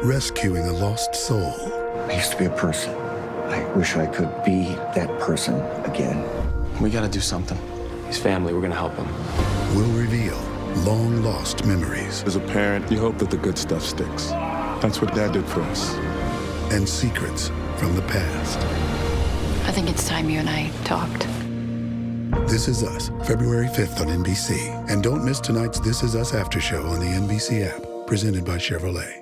rescuing a lost soul. I used to be a person. I wish I could be that person again. We gotta do something. His family, we're gonna help him. Will reveal long-lost memories. As a parent, you hope that the good stuff sticks. That's what Dad did for us. And secrets from the past. I think it's time you and I talked. This Is Us, February 5th on NBC. And don't miss tonight's This Is Us after show on the NBC app, presented by Chevrolet.